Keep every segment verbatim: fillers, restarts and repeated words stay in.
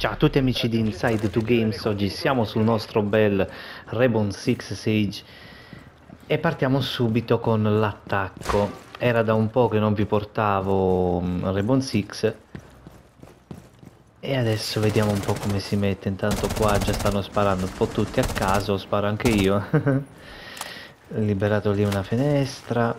Ciao a tutti amici di Inside two Games, oggi siamo sul nostro bel Rainbow Six Siege e partiamo subito con l'attacco. Era da un po' che non vi portavo mm, Rainbow Six e adesso vediamo un po' come si mette. Intanto qua già stanno sparando un po' tutti a caso, sparo anche io. Liberato lì una finestra.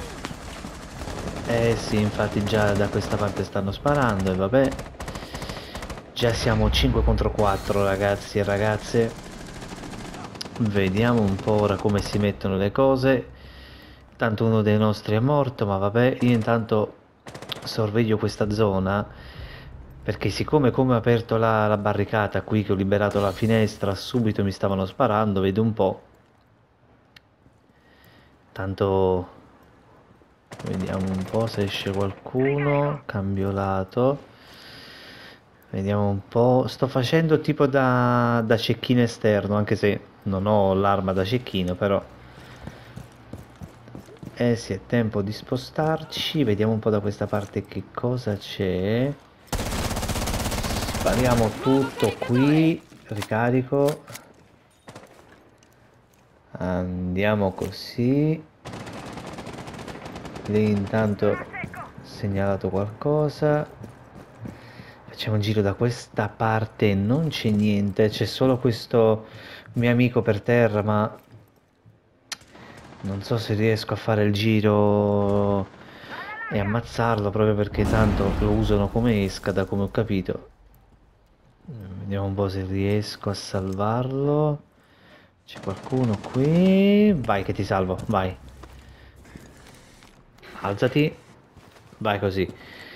Eh sì, infatti già da questa parte stanno sparando e vabbè. Già siamo cinque contro quattro ragazzi e ragazze. Vediamo un po' ora come si mettono le cose. Tanto uno dei nostri è morto, ma vabbè, io intanto sorveglio questa zona. Perché siccome come ho aperto la, la barricata qui, che ho liberato la finestra, subito mi stavano sparando, vedo un po'. Tanto vediamo un po' se esce qualcuno. Cambio lato. Vediamo un po'. Sto facendo tipo da, da cecchino esterno, anche se non ho l'arma da cecchino, però. Eh sì, è tempo di spostarci. Vediamo un po' da questa parte che cosa c'è. Spariamo tutto qui. Ricarico. Andiamo così. Lì intanto ho segnalato qualcosa. Facciamo un giro da questa parte, non c'è niente, c'è solo questo mio amico per terra, ma non so se riesco a fare il giro e ammazzarlo proprio perché tanto lo usano come esca, da come ho capito. Vediamo un po' se riesco a salvarlo. C'è qualcuno qui. Vai che ti salvo, vai. Alzati. Vai così.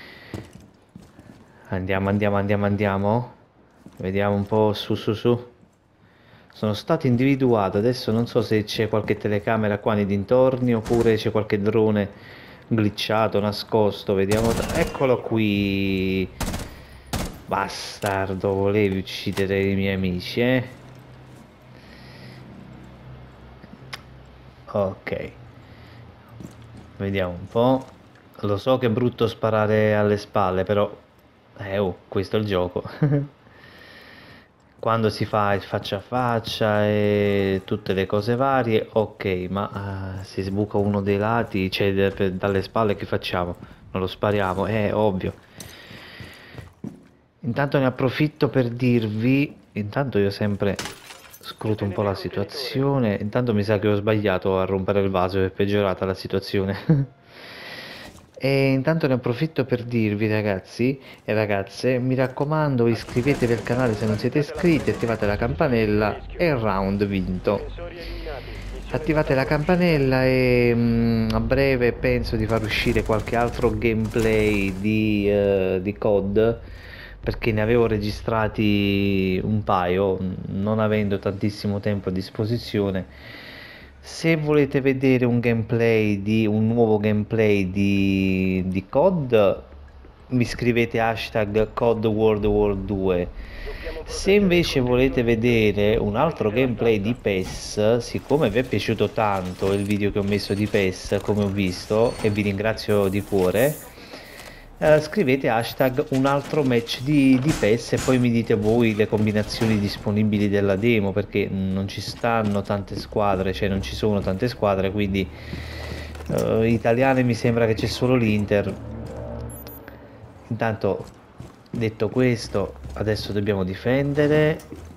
Andiamo, andiamo, andiamo, andiamo. Vediamo un po' su, su, su. Sono stato individuato. Adesso non so se c'è qualche telecamera qua nei dintorni oppure c'è qualche drone glitchato, nascosto. Vediamo. Eccolo qui. Bastardo, volevi uccidere i miei amici, eh? Ok. Vediamo un po'. Lo so che è brutto sparare alle spalle, però. Eh, oh, questo è il gioco. Quando si fa il faccia a faccia e tutte le cose varie, ok, ma uh, se sbuca uno dei lati, cioè de- dalle spalle, che facciamo? Non lo spariamo? È ovvio. Intanto ne approfitto per dirvi, intanto io sempre scruto un po' la situazione, intanto mi sa che ho sbagliato a rompere il vaso, è peggiorata la situazione. E intanto ne approfitto per dirvi ragazzi e ragazze, mi raccomando iscrivetevi al canale se non siete iscritti, attivate la campanella e il round vinto. Attivate la campanella e mm, a breve penso di far uscire qualche altro gameplay di, eh, di C O D perché ne avevo registrati un paio, non avendo tantissimo tempo a disposizione. Se volete vedere un gameplay di un nuovo gameplay di, di C O D, mi scrivete hashtag C O D World War due. Se invece volete vedere un altro gameplay di PES, siccome vi è piaciuto tanto il video che ho messo di PES, come ho visto, e vi ringrazio di cuore, eh, scrivete hashtag un altro match di, di PES e poi mi dite voi le combinazioni disponibili della demo, perché non ci stanno tante squadre, cioè non ci sono tante squadre, quindi eh, italiane mi sembra che c'è solo l'Inter. Intanto, detto questo, adesso dobbiamo difendere.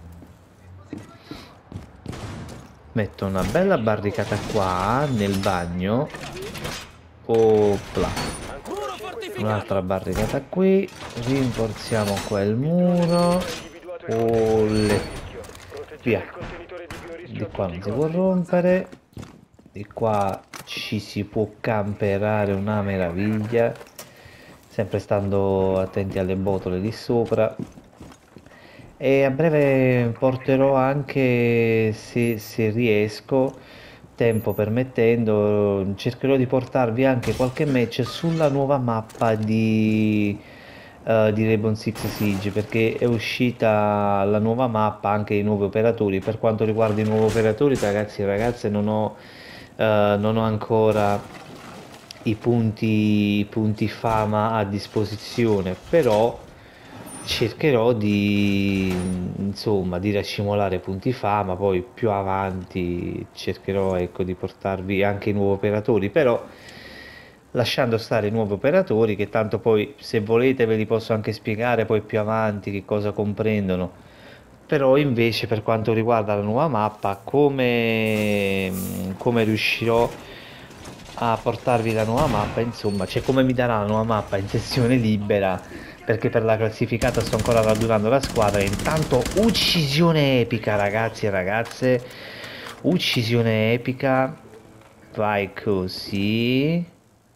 Metto una bella barricata qua nel bagno. Opla. Un'altra barricata qui. Rinforziamo qua il muro. Olle. Via. Di qua non si può rompere. Di qua ci si può camperare una meraviglia. Sempre stando attenti alle botole lì sopra. E a breve porterò anche, se, se riesco, tempo permettendo, cercherò di portarvi anche qualche match sulla nuova mappa di, eh, di Rainbow Six Siege, perché è uscita la nuova mappa, anche i nuovi operatori. Per quanto riguarda i nuovi operatori, ragazzi e ragazze, non ho, eh, non ho ancora i punti, i punti fama a disposizione, però cercherò di, insomma, di racimolare punti fama, poi più avanti cercherò, ecco, di portarvi anche i nuovi operatori, però lasciando stare i nuovi operatori, che tanto poi se volete ve li posso anche spiegare poi più avanti che cosa comprendono. Però invece per quanto riguarda la nuova mappa, come, come riuscirò a portarvi la nuova mappa, insomma, cioè come mi darà la nuova mappa in sessione libera, perché per la classificata sto ancora radunando la squadra. Intanto uccisione epica, ragazzi e ragazze, uccisione epica, vai così,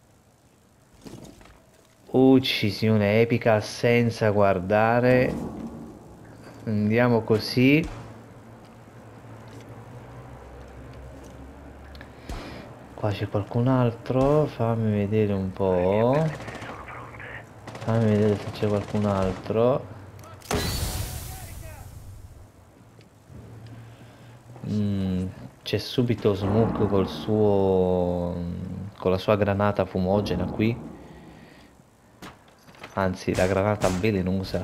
uccisione epica senza guardare, andiamo così. Qua c'è qualcun altro, fammi vedere un po'. Fammi vedere se c'è qualcun altro. Mm, c'è subito Smook col suo... con la sua granata fumogena qui. Anzi, la granata velenosa.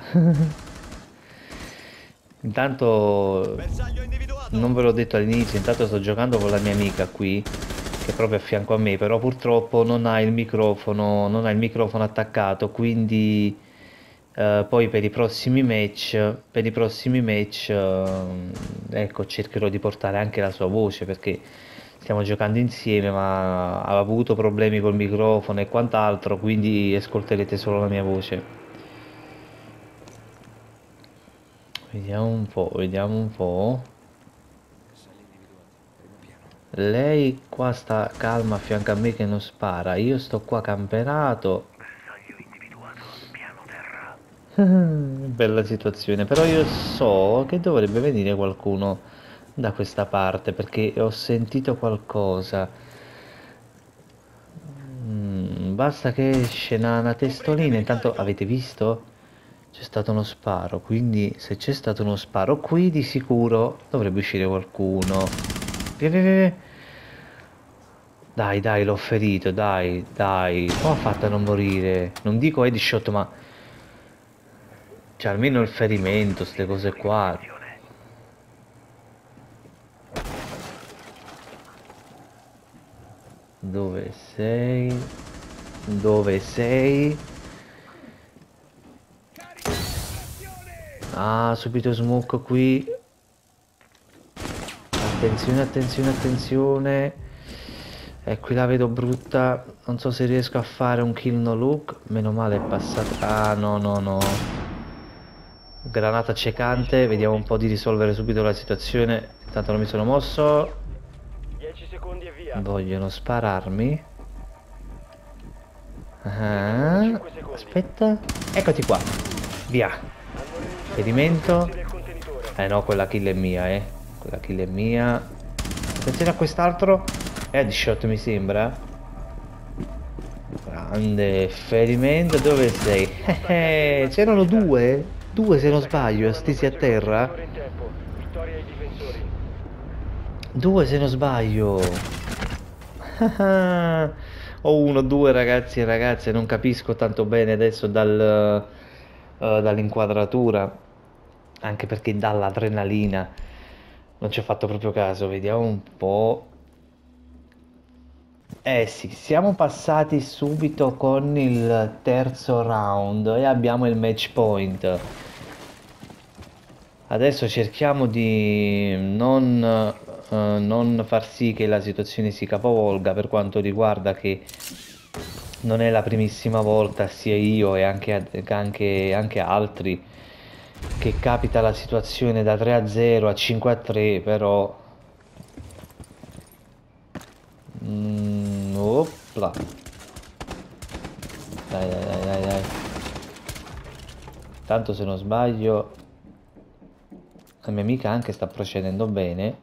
Intanto, non ve l'ho detto all'inizio, intanto sto giocando con la mia amica qui, che è proprio a fianco a me, però purtroppo non ha il microfono, non ha il microfono attaccato, quindi eh, poi per i prossimi match, per i prossimi match, eh, ecco, cercherò di portare anche la sua voce, perché stiamo giocando insieme, ma ha avuto problemi col microfono e quant'altro, quindi ascolterete solo la mia voce. Vediamo un po', vediamo un po'. Lei qua sta calma a fianco a me che non spara. Io sto qua camperato. Bella situazione. Però io so che dovrebbe venire qualcuno da questa parte perché ho sentito qualcosa. Mm, basta che esce una, una testolina. Intanto avete visto? C'è stato uno sparo. Quindi se c'è stato uno sparo qui di sicuro dovrebbe uscire qualcuno. Via, via, via, via. Dai, dai, l'ho ferito, dai, dai. Come ha fatto a non morire? Non dico headshot, ma... Cioè, almeno il ferimento, queste cose qua. Dove sei? Dove sei? Ah, subito smoke qui. Attenzione, attenzione, attenzione. E qui la vedo brutta. Non so se riesco a fare un kill no look. Meno male è passata. Ah, no, no, no. Granata accecante. Vediamo un po' di risolvere subito la situazione. Intanto non mi sono mosso. dieci secondi e via. Vogliono spararmi. Ah, aspetta. Eccoti qua. Via. Ferimento. Eh no, quella kill è mia, eh. Quella kill è mia. Attenzione a quest'altro. Headshot mi sembra. Grande ferimento. Dove sei? Eh, c'erano due. Due se non sbaglio, stesi a terra. Vittoria ai difensori. Due se non sbaglio. O uno, due ragazzi e ragazze, non capisco tanto bene adesso dal, eh, dall'inquadratura, anche perché dall'adrenalina non ci ho fatto proprio caso. Vediamo un po'. Eh sì, siamo passati subito con il terzo round e abbiamo il match point. Adesso cerchiamo di non, eh, non far sì che la situazione si capovolga per quanto riguarda che non è la primissima volta, sia io e anche, anche, anche altri, che capita la situazione da tre a zero a cinque a tre, però... Mm, opla. Dai, dai, dai, dai, dai. Tanto se non sbaglio... La mia amica anche sta procedendo bene.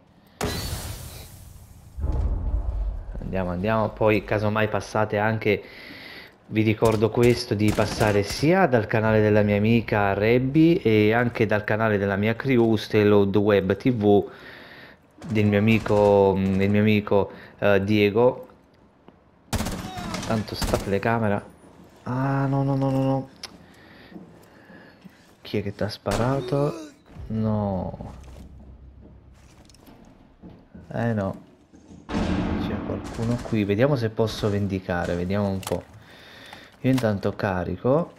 Andiamo, andiamo. Poi, casomai passate anche... Vi ricordo questo di passare sia dal canale della mia amica Rebby e anche dal canale della mia crew Stelload Web T V del mio amico, del mio amico eh, Diego. Tanto sta telecamera. Ah, no, no, no, no, no. Chi è che ti ha sparato? No. Eh no. C'è qualcuno qui. Vediamo se posso vendicare. Vediamo un po'. Io intanto carico.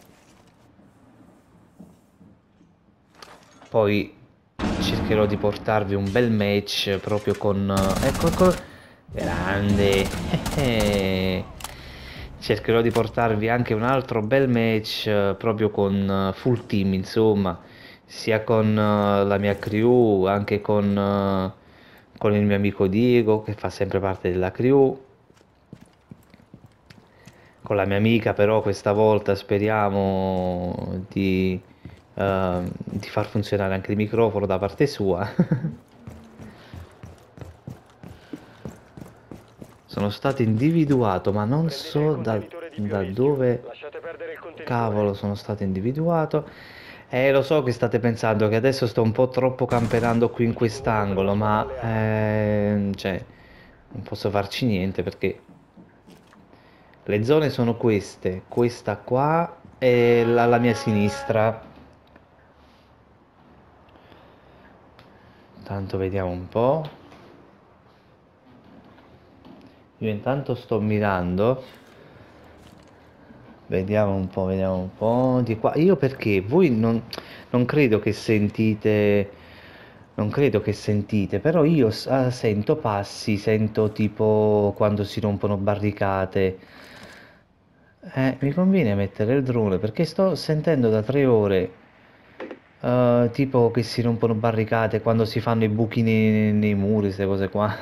Poi cercherò di portarvi un bel match proprio con... Ecco, ecco. Grande. Cercherò di portarvi anche un altro bel match eh, proprio con eh, full team, insomma, sia con eh, la mia crew, anche con, eh, con il mio amico Diego, che fa sempre parte della crew, con la mia amica, però questa volta speriamo di, eh, di far funzionare anche il microfono da parte sua. Sono stato individuato, ma non Prendete il so da, contenitore di da biorischio. dove Lasciate perdere il contenitore. cavolo sono stato individuato. E lo so che state pensando che adesso sto un po' troppo camperando qui in quest'angolo, ma ehm, cioè, non posso farci niente perché le zone sono queste, questa qua e la, la mia sinistra. Intanto vediamo un po'. Io intanto sto mirando. Vediamo un po', vediamo un po'. Di qua. Io perché voi non, non credo che sentite. Non credo che sentite, però io s- ah, sento passi, sento tipo quando si rompono barricate. Eh, mi conviene mettere il drone perché sto sentendo da tre ore. Eh, tipo che si rompono barricate quando si fanno i buchi nei, nei muri, queste cose qua.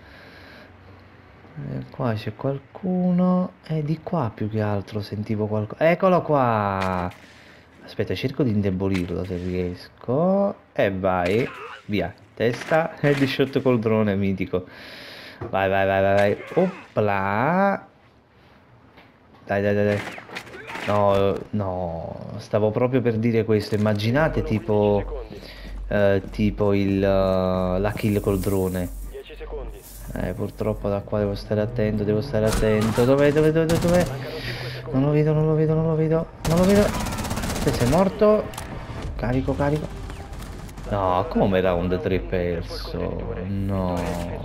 Eh, qua c'è qualcuno. E di qua più che altro sentivo qualcosa. Eccolo qua! Aspetta, cerco di indebolirlo se riesco. E vai. Via. Testa. Headshot col drone, mitico. Vai, vai, vai, vai, vai. Opla. Dai, dai, dai, dai. No, no. Stavo proprio per dire questo. Immaginate tipo... eh, tipo il... eh, la kill col drone. dieci secondi. Eh, purtroppo da qua devo stare attento, devo stare attento. Dov'è, dov'è, dov'è, dov'è? Non lo vedo, non lo vedo, non lo vedo, non lo vedo. Te sei morto? Carico, carico. No, come round tre perso? No.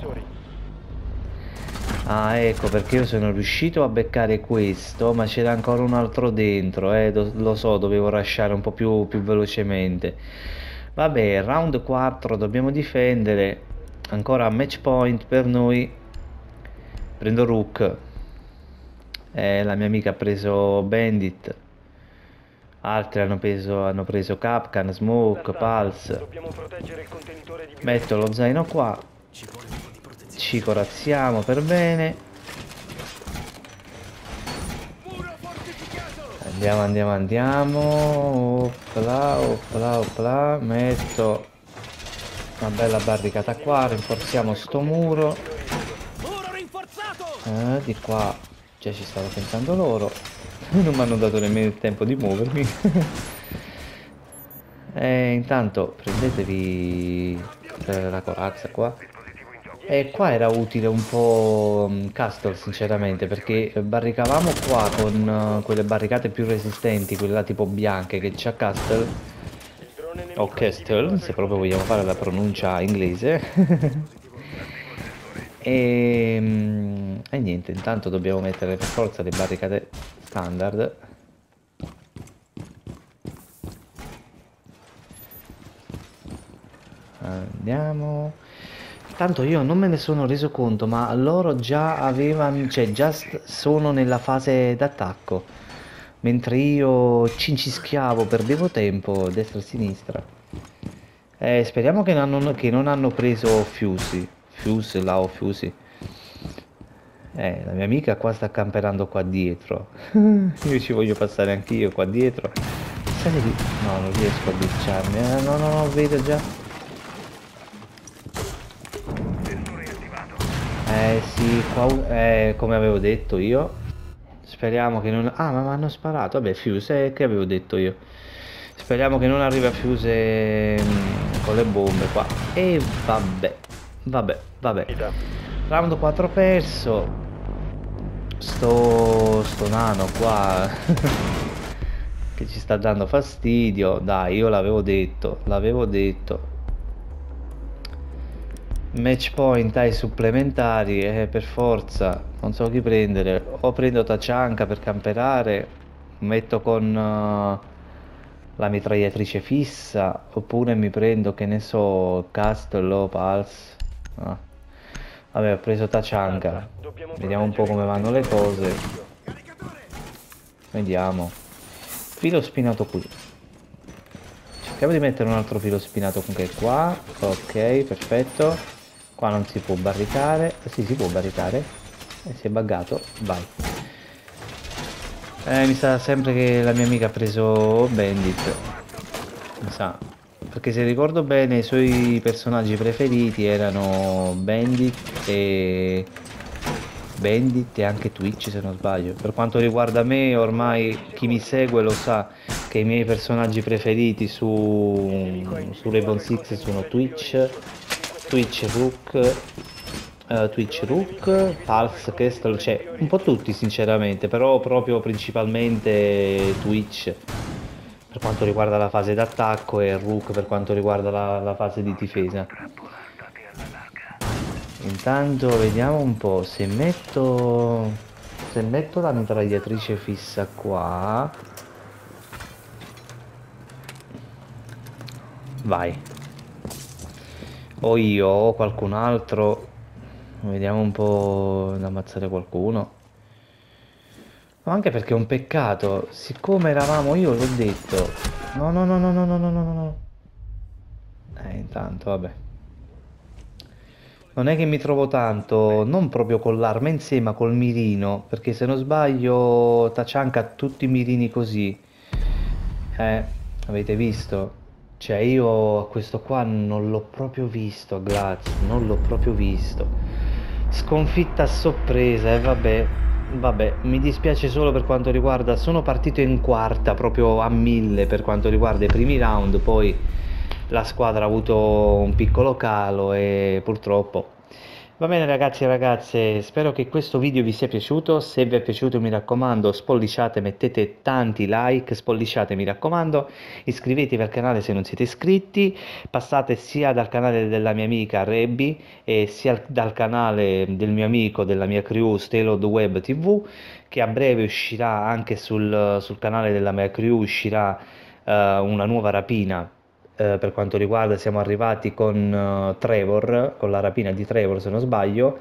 Ah, ecco perché io sono riuscito a beccare questo, ma c'era ancora un altro dentro, eh, do- lo so, dovevo rushare un po' più, più velocemente. Vabbè, round quattro, dobbiamo difendere. Ancora match point per noi. Prendo Rook. Eh, la mia amica ha preso Bandit. Altri hanno preso, hanno preso Capcan, Smoke, Pulse. Dobbiamo proteggere il contenitore di Metto lo zaino qua. Ci corazziamo per bene. Andiamo, andiamo, andiamo. Opla, opla, opla. Metto una bella barricata qua. Rinforziamo sto muro. Eh, di qua già ci stavo pensando loro. Non mi hanno dato nemmeno il tempo di muovermi. E intanto prendetevi eh, la corazza qua. E qua era utile un po' mh, Castle sinceramente, perché barricavamo qua con uh, quelle barricate più resistenti, quelle là tipo bianche che c'ha Castle, o Castle se proprio vogliamo fare la pronuncia inglese. e, mh, e niente, intanto dobbiamo mettere per forza le barricate standard. Andiamo. Tanto io non me ne sono reso conto, ma loro già avevano, cioè già st- sono nella fase d'attacco, mentre io cincischiavo, perdevo tempo destra e sinistra. Eh, speriamo che non, hanno- che non hanno preso Fusi, Fuse là o Fusi. Eh, la mia amica qua sta camperando qua dietro. Io ci voglio passare anch'io qua dietro. Sali lì. No, non riesco a bicciarmi. Eh, no, no, no, vedo già. Eh sì, qua, eh, come avevo detto io. Speriamo che non... Ah, ma mi hanno sparato. Vabbè, Fuse, eh, che avevo detto io. Speriamo che non arrivi a Fuse mm, con le bombe qua. E vabbè, vabbè, vabbè. Round quattro perso. Sto... sto nano qua. che ci sta dando fastidio. Dai, io l'avevo detto, l'avevo detto. Match point ai supplementari, eh, per forza, non so chi prendere. O prendo Tachanka per camperare, metto con eh, la mitragliatrice fissa, oppure mi prendo, che ne so, Castle o Pulse. Ah. Vabbè, ho preso Tachanka. Stanza, dobbiamo Vediamo un po' proteggere il come vanno le contenitore di cose. servizio. Vediamo. Filo spinato qui. Cerchiamo di mettere un altro filo spinato anche qua. Ok, perfetto. Qua non si può barricare. Eh, sì, si può barricare. E si è buggato. Vai. Eh, mi sa sempre che la mia amica ha preso Bandit. Mi sa. Perché se ricordo bene i suoi personaggi preferiti erano Bandit e... Bandit e anche Twitch, se non sbaglio. Per quanto riguarda me, ormai chi mi segue lo sa che i miei personaggi preferiti su, su Rainbow Six sono Twitch, Twitch Rook, eh, Twitch Rook, Pulse, Castle, cioè un po' tutti sinceramente, però proprio principalmente Twitch per quanto riguarda la fase d'attacco e Rook per quanto riguarda la, la fase di difesa. Intanto vediamo un po' se metto se metto la mitragliatrice fissa qua. Vai. O io o qualcun altro. Vediamo un po' di ammazzare qualcuno. No, anche perché è un peccato. Siccome eravamo, io l'ho detto. No, no, no, no, no, no, no, no, no. Eh, intanto, vabbè. Non è che mi trovo tanto, non proprio con l'arma in sé, ma col mirino. Perché se non sbaglio, Tachanka ha tutti i mirini così. Eh, avete visto? Cioè io a questo qua non l'ho proprio visto, a Glaz, non l'ho proprio visto. Sconfitta a sorpresa, e vabbè, vabbè, mi dispiace solo per quanto riguarda, sono partito in quarta, proprio a mille per quanto riguarda i primi round, poi la squadra ha avuto un piccolo calo e purtroppo. Va bene ragazzi e ragazze, spero che questo video vi sia piaciuto, se vi è piaciuto mi raccomando spolliciate, mettete tanti like, spolliciate mi raccomando, iscrivetevi al canale se non siete iscritti, passate sia dal canale della mia amica Rebby e sia dal canale del mio amico, della mia crew Stelod Web T V, che a breve uscirà anche sul, sul canale della mia crew, uscirà uh, una nuova rapina. Uh, per quanto riguarda, siamo arrivati con uh, Trevor, con la rapina di Trevor se non sbaglio,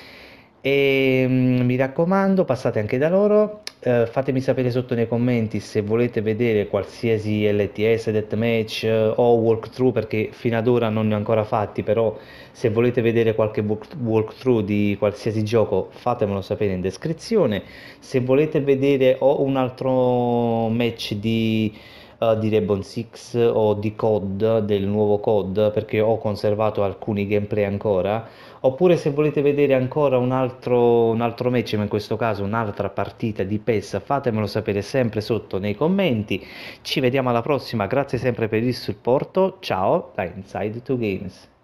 e mm, mi raccomando passate anche da loro, uh, fatemi sapere sotto nei commenti se volete vedere qualsiasi L T S, deathmatch uh, o walkthrough, perché fino ad ora non ne ho ancora fatti, però se volete vedere qualche walkthrough di qualsiasi gioco fatemelo sapere in descrizione, se volete vedere o un altro match di uh, di Rainbow Six o di C O D, del nuovo C O D, perché ho conservato alcuni gameplay ancora, oppure se volete vedere ancora un altro, un altro match, ma in questo caso un'altra partita di PES, fatemelo sapere sempre sotto nei commenti. Ci vediamo alla prossima, grazie sempre per il supporto, ciao da Inside to Games.